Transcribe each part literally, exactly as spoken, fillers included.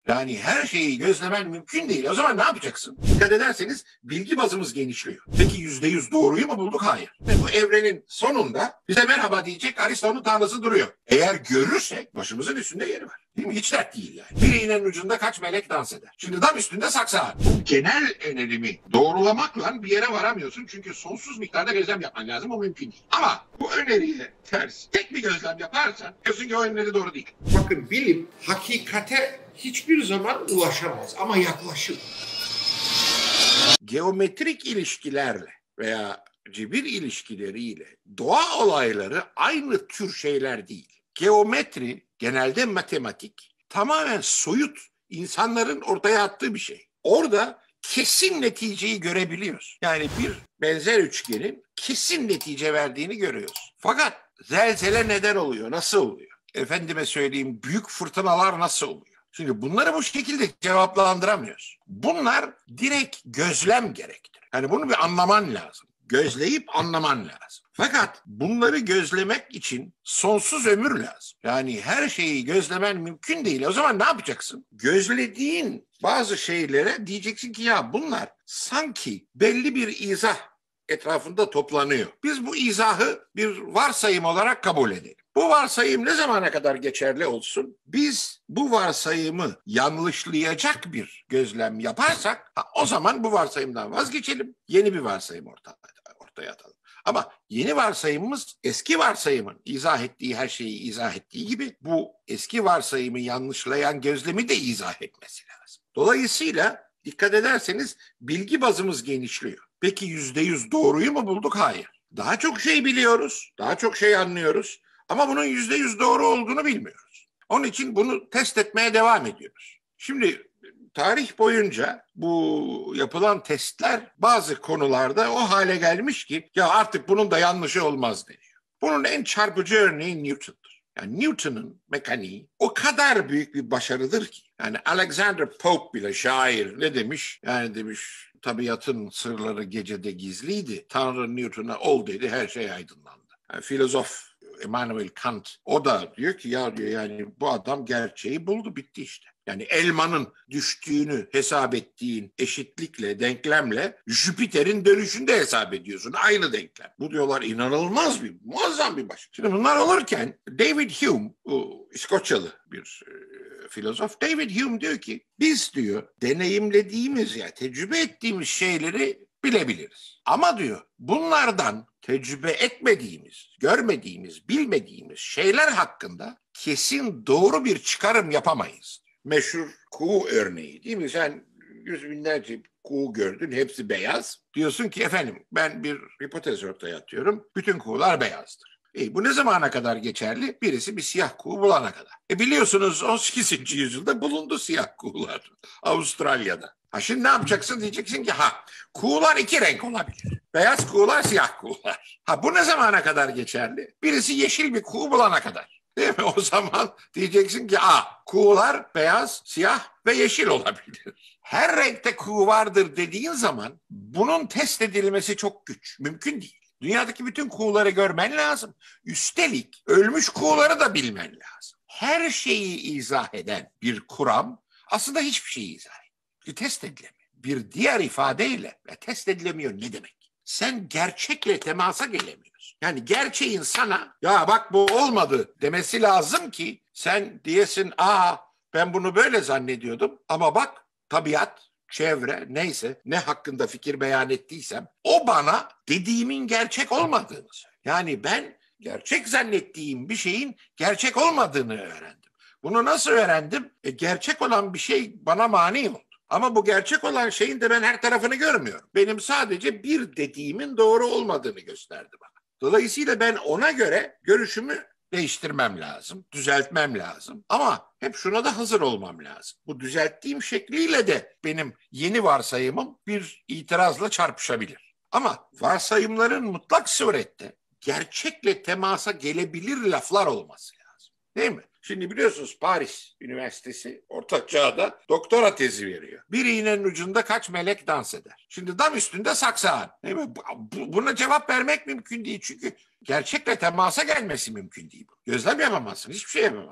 Yani her şeyi gözlemen mümkün değil. O zaman ne yapacaksın? Dikkat ederseniz bilgi bazımız genişliyor. Peki yüzde yüz doğruyu mu bulduk? Hayır. Ve bu evrenin sonunda bize merhaba diyecek Aristo'nun tanrısı duruyor. Eğer görürsek başımızın üstünde yeri var. Değil mi? Hiç dert değil yani. Bir iğnenin ucunda kaç melek dans eder. Şimdi tam üstünde saksı ağaç. Bu genel önerimi doğrulamakla bir yere varamıyorsun. Çünkü sonsuz miktarda gözlem yapman lazım. O mümkün değil. Ama bu öneriye ters tek bir gözlem yaparsan diyorsun ki o öneri doğru değil. Bakın bilim hakikate hiçbir zaman ulaşamaz ama yaklaşır. Geometrik ilişkilerle veya cebir ilişkileriyle doğa olayları aynı tür şeyler değil. Geometri genelde matematik, tamamen soyut, insanların ortaya attığı bir şey. Orada kesin neticeyi görebiliyoruz. Yani bir benzer üçgenin kesin netice verdiğini görüyoruz. Fakat zelzele neden oluyor, nasıl oluyor? Efendime söyleyeyim, büyük fırtınalar nasıl oluyor? Çünkü bunları bu şekilde cevaplandıramıyoruz. Bunlar direkt gözlem gerektirir. Yani bunu bir anlaman lazım. Gözleyip anlaman lazım. Fakat bunları gözlemek için sonsuz ömür lazım. Yani her şeyi gözlemen mümkün değil. O zaman ne yapacaksın? Gözlediğin bazı şeylere diyeceksin ki ya bunlar sanki belli bir izah etrafında toplanıyor. Biz bu izahı bir varsayım olarak kabul edelim. Bu varsayım ne zamana kadar geçerli olsun? Biz bu varsayımı yanlışlayacak bir gözlem yaparsak o zaman bu varsayımdan vazgeçelim. Yeni bir varsayım ortaya, ortaya atalım. Ama yeni varsayımımız eski varsayımın izah ettiği her şeyi izah ettiği gibi bu eski varsayımı yanlışlayan gözlemi de izah etmesi lazım. Dolayısıyla dikkat ederseniz bilgi bazımız genişliyor. Peki yüzde yüz doğruyu mu bulduk? Hayır. Daha çok şey biliyoruz, daha çok şey anlıyoruz. Ama bunun yüzde yüz doğru olduğunu bilmiyoruz. Onun için bunu test etmeye devam ediyoruz. Şimdi tarih boyunca bu yapılan testler bazı konularda o hale gelmiş ki ya artık bunun da yanlışı olmaz deniyor. Bunun en çarpıcı örneği Newton'dur. Yani Newton'un mekaniği o kadar büyük bir başarıdır ki. Yani Alexander Pope bile şair ne demiş? Yani demiş tabiatın sırları gecede gizliydi. Tanrı Newton'a ol dedi, her şey aydınlandı. Yani filozof Immanuel Kant o da diyor ki ya diyor yani bu adam gerçeği buldu, bitti işte. Yani elmanın düştüğünü hesap ettiğin eşitlikle, denklemle Jüpiter'in dönüşünde hesap ediyorsun. Aynı denklem. Bu diyorlar inanılmaz bir, muazzam bir başarı. Şimdi bunlar olurken David Hume, o İskoçyalı bir e, filozof, David Hume diyor ki biz diyor deneyimlediğimiz ya tecrübe ettiğimiz şeyleri bilebiliriz. Ama diyor bunlardan tecrübe etmediğimiz, görmediğimiz, bilmediğimiz şeyler hakkında kesin doğru bir çıkarım yapamayız. Meşhur kuğu örneği değil mi? Sen yüz binlerce kuğu gördün, hepsi beyaz. Diyorsun ki efendim ben bir hipotez ortaya atıyorum, bütün kuğular beyazdır. E, bu ne zamana kadar geçerli? Birisi bir siyah kuğu bulana kadar. E biliyorsunuz on sekizinci yüzyılda bulundu siyah kuğular Avustralya'da. Ha şimdi ne yapacaksın? Diyeceksin ki ha kuğular iki renk olabilir. Beyaz kuğular, siyah kuğular. Ha bu ne zamana kadar geçerli? Birisi yeşil bir kuğu bulana kadar. Değil mi? O zaman diyeceksin ki a kuğular beyaz, siyah ve yeşil olabilir. Her renkte kuğu vardır dediğin zaman bunun test edilmesi çok güç. Mümkün değil. Dünyadaki bütün kuğuları görmen lazım. Üstelik ölmüş kuğuları da bilmen lazım. Her şeyi izah eden bir kuram aslında hiçbir şeyi izah etmiyor. Test edilemiyor. Bir diğer ifadeyle test edilemiyor ne demek? Sen gerçekle temasa gelemiyorsun. Yani gerçeğin sana ya bak bu olmadı demesi lazım ki sen diyesin aa ben bunu böyle zannediyordum ama bak tabiat, çevre neyse ne hakkında fikir beyan ettiysem o bana dediğimin gerçek olmadığını söylüyor. Yani ben gerçek zannettiğim bir şeyin gerçek olmadığını öğrendim. Bunu nasıl öğrendim? E, gerçek olan bir şey bana mani oldu. Ama bu gerçek olan şeyin de ben her tarafını görmüyorum. Benim sadece bir dediğimin doğru olmadığını gösterdi bana. Dolayısıyla ben ona göre görüşümü değiştirmem lazım, düzeltmem lazım. Ama hep şuna da hazır olmam lazım. Bu düzelttiğim şekliyle de benim yeni varsayımım bir itirazla çarpışabilir. Ama varsayımların mutlak surette gerçekle temasa gelebilir laflar olması lazım. Değil mi? Şimdi biliyorsunuz Paris Üniversitesi Orta Çağ'da doktora tezi veriyor. Bir iğnenin ucunda kaç melek dans eder? Şimdi dam üstünde saksı ağaç. Değil mi? Buna cevap vermek mümkün değil çünkü gerçekle temasa gelmesi mümkün değil. Gözlem yapamazsın, hiçbir şey yapamazsın.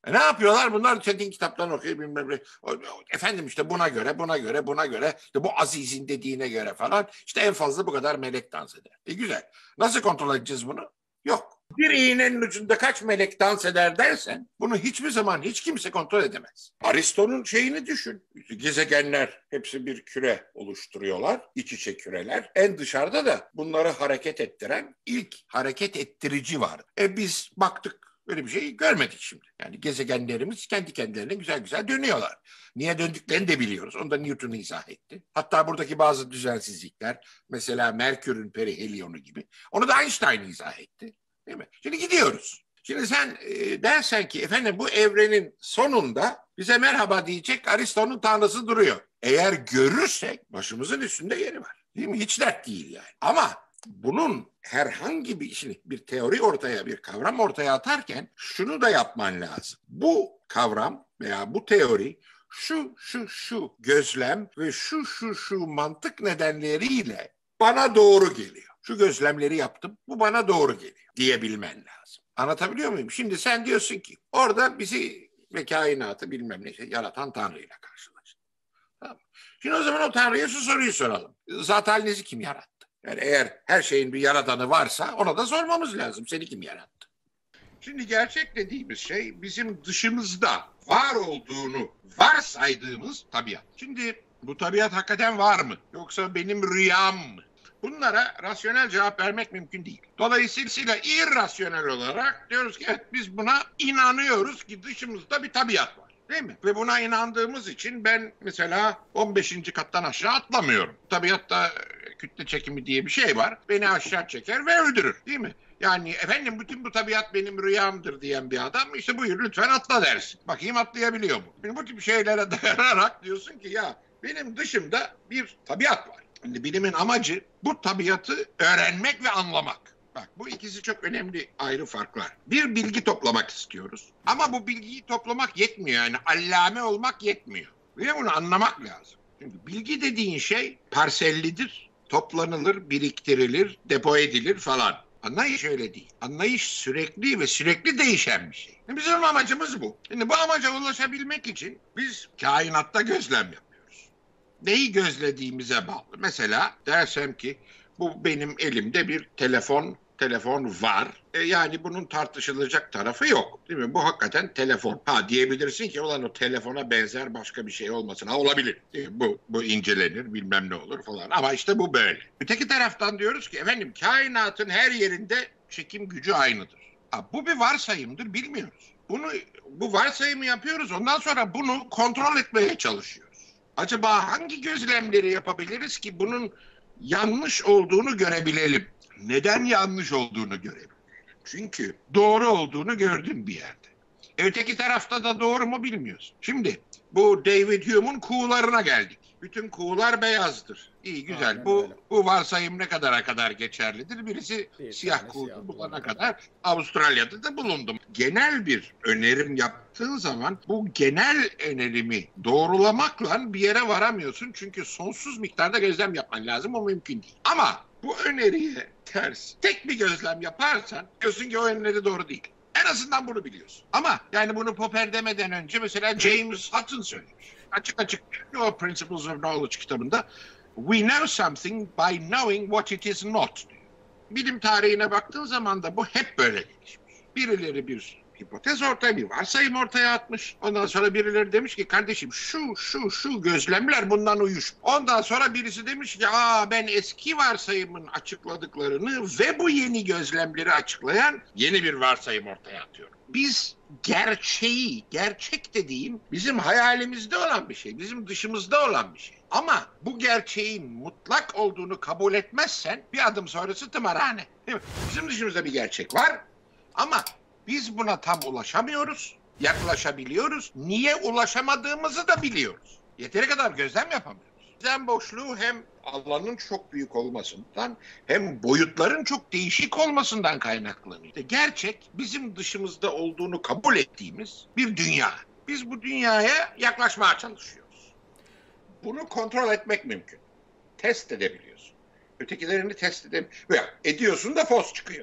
E ne yapıyorlar? Bunlar Çetin kitaplarını okuyor. Bilmem ne. Efendim işte buna göre, buna göre, buna göre, işte bu Aziz'in dediğine göre falan. İşte en fazla bu kadar melek dans eder. E güzel. Nasıl kontrol edeceğiz bunu? Yok. Bir iğnenin ucunda kaç melek dans eder dersen bunu hiçbir zaman hiç kimse kontrol edemez. Aristo'nun şeyini düşün. Gezegenler hepsi bir küre oluşturuyorlar. İç içe küreler. En dışarıda da bunları hareket ettiren ilk hareket ettirici var. E biz baktık. Böyle bir şey görmedik şimdi. Yani gezegenlerimiz kendi kendilerine güzel güzel dönüyorlar. Niye döndüklerini de biliyoruz. Onu da Newton izah etti. Hatta buradaki bazı düzensizlikler, mesela Merkür'ün perihelyonu gibi, onu da Einstein izah etti. Değil mi? Şimdi gidiyoruz. Şimdi sen e, dersen ki efendim bu evrenin sonunda bize merhaba diyecek Aristo'nun tanrısı duruyor. Eğer görürsek başımızın üstünde yeri var. Değil mi? Hiç dert değil yani. Ama bunun herhangi bir işini, bir teori ortaya, bir kavram ortaya atarken şunu da yapman lazım. Bu kavram veya bu teori şu şu şu gözlem ve şu şu şu mantık nedenleriyle bana doğru geliyor. Şu gözlemleri yaptım, bu bana doğru geliyor diyebilmen lazım. Anlatabiliyor muyum? Şimdi sen diyorsun ki orada bizi ve kainatı bilmem ne şey yaratan Tanrı'yla karşılaştık. Tamam. Şimdi o zaman o Tanrı'ya şu soruyu soralım. Zat halinizi kim yarattı? Yani eğer her şeyin bir yaratanı varsa ona da sormamız lazım. Seni kim yarattı? Şimdi gerçek dediğimiz şey bizim dışımızda var olduğunu varsaydığımız tabiat. Şimdi bu tabiat hakikaten var mı? Yoksa benim rüyam mı? Bunlara rasyonel cevap vermek mümkün değil. Dolayısıyla irrasyonel olarak diyoruz ki evet biz buna inanıyoruz ki dışımızda bir tabiat var. Değil mi? Ve buna inandığımız için ben mesela on beşinci kattan aşağı atlamıyorum. Tabiatta kütle çekimi diye bir şey var. Beni aşağı çeker ve öldürür. Değil mi? Yani efendim bütün bu tabiat benim rüyamdır diyen bir adam işte buyur lütfen atla dersin. Bakayım atlayabiliyor mu? Şimdi bu tip şeylere dayanarak diyorsun ki ya benim dışımda bir tabiat var. Şimdi bilimin amacı bu tabiatı öğrenmek ve anlamak. Bak bu ikisi çok önemli ayrı farklar. Bir bilgi toplamak istiyoruz. Ama bu bilgiyi toplamak yetmiyor yani allame olmak yetmiyor. Ve bunu anlamak lazım. Çünkü bilgi dediğin şey parsellidir, toplanılır, biriktirilir, depo edilir falan. Anlayış öyle değil. Anlayış sürekli ve sürekli değişen bir şey. Bizim amacımız bu. Şimdi bu amaca ulaşabilmek için biz kainatta gözlem yapıyoruz. Neyi gözlediğimize bağlı. Mesela dersem ki bu benim elimde bir telefon, telefon var. E yani bunun tartışılacak tarafı yok. Değil mi? Bu hakikaten telefon. Ha diyebilirsin ki olan o telefona benzer başka bir şey olmasın. Ha olabilir. Değil mi? Bu, bu incelenir bilmem ne olur falan. Ama işte bu böyle. Öteki taraftan diyoruz ki efendim kainatın her yerinde çekim gücü aynıdır. Ha, bu bir varsayımdır bilmiyoruz. Bunu bu varsayımı yapıyoruz. Ondan sonra bunu kontrol etmeye çalışıyoruz. Acaba hangi gözlemleri yapabiliriz ki bunun yanlış olduğunu görebilelim? Neden yanlış olduğunu görelim? Çünkü doğru olduğunu gördün bir yerde. Öteki tarafta da doğru mu bilmiyorsun. Şimdi bu David Hume'un kuğularına geldik. Bütün kuğular beyazdır. İyi güzel. Aynen bu öyle. Bu varsayım ne kadara kadar geçerlidir? Birisi bir siyah kuğu bulana kadar Avustralya'da da bulundum. Genel bir önerim yaptığın zaman bu genel önerimi doğrulamakla bir yere varamıyorsun. Çünkü sonsuz miktarda gözlem yapman lazım. O mümkün değil. Ama bu öneriye ters tek bir gözlem yaparsan diyorsun ki o öneri doğru değil. En azından bunu biliyorsun. Ama yani bunu Popper demeden önce mesela James Hutton söylemiş. Açık açık diyor Principles of Knowledge kitabında. We know something by knowing what it is not diyor. Bilim tarihine baktığın zaman da bu hep böyle gelişmiş. Birileri bir hipotez ortaya, bir varsayım ortaya atmış. Ondan sonra birileri demiş ki kardeşim şu şu şu gözlemler bundan uyuş. Ondan sonra birisi demiş ki aa ben eski varsayımın açıkladıklarını ve bu yeni gözlemleri açıklayan yeni bir varsayım ortaya atıyorum. Biz gerçeği, gerçek dediğim bizim hayalimizde olan bir şey, bizim dışımızda olan bir şey. Ama bu gerçeğin mutlak olduğunu kabul etmezsen bir adım sonrası tımarhane. Değil mi? Bizim dışımızda bir gerçek var ama biz buna tam ulaşamıyoruz, yaklaşabiliyoruz. Niye ulaşamadığımızı da biliyoruz. Yeteri kadar gözlem yapamıyoruz. Gözlem boşluğu hem alanın çok büyük olmasından hem boyutların çok değişik olmasından kaynaklanıyor. İşte gerçek bizim dışımızda olduğunu kabul ettiğimiz bir dünya. Biz bu dünyaya yaklaşmaya çalışıyoruz. Bunu kontrol etmek mümkün. Test edebiliyorsun. Ötekilerini test edemiyorsun. Ediyorsun da fos çıkıyor.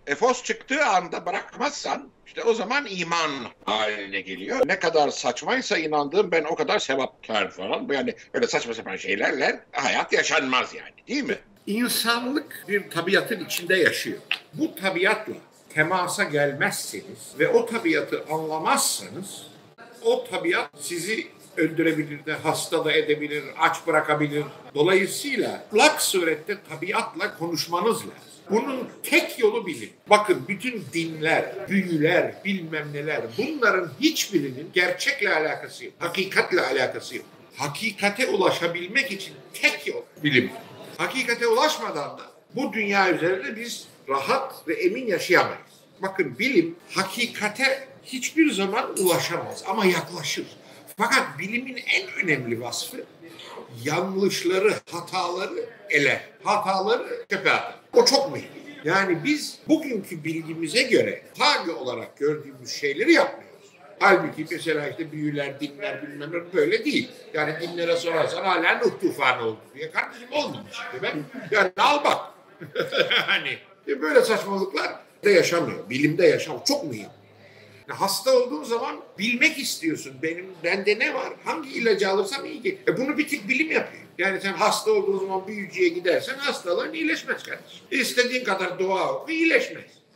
Efos çıktığı anda bırakmazsan işte o zaman iman haline geliyor. Ne kadar saçmaysa inandığım ben o kadar sevapkar falan. Yani öyle saçma sapan şeylerle hayat yaşanmaz yani, değil mi? İnsanlık bir tabiatın içinde yaşıyor. Bu tabiatla temasa gelmezseniz ve o tabiatı anlamazsanız o tabiat sizi öldürebilir de, hasta da edebilir, aç bırakabilir. Dolayısıyla mutlak surette tabiatla konuşmanız lazım. Bunun tek yolu bilim. Bakın bütün dinler, büyüler, bilmem neler, bunların hiçbirinin gerçekle alakası yok. Hakikatle alakası yok. Hakikate ulaşabilmek için tek yol bilim. Hakikate ulaşmadan da bu dünya üzerinde biz rahat ve emin yaşayamayız. Bakın bilim hakikate hiçbir zaman ulaşamaz ama yaklaşır. Fakat bilimin en önemli vasfı yanlışları, hataları ele, hataları çöpe atar. O çok mühim. Yani biz bugünkü bilgimize göre hali olarak gördüğümüz şeyleri yapmıyoruz. Halbuki mesela işte büyüler, dinler bilmem ne böyle değil. Yani dinlere sorarsan hala Nuh tufanı oldu diye. Kardeşim olmamış işte ben. Yani al bak. Hani böyle saçmalıklar da yaşamıyor. Bilimde yaşam çok mühim. Hasta olduğun zaman bilmek istiyorsun. Benim bende ne var? Hangi ilacı alırsam iyi gelir. E bunu bir tek bilim yapıyor. Yani sen hasta olduğun zaman büyücüye gidersen hastalığın iyileşmez kardeşim. İstediğin kadar dua oku iyileşmez.